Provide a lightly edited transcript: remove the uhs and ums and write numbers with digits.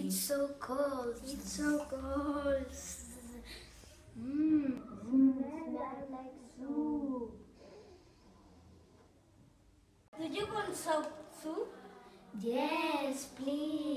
It's so cold. It's so cold. Smells like soup. Do you want soup? Yes, please.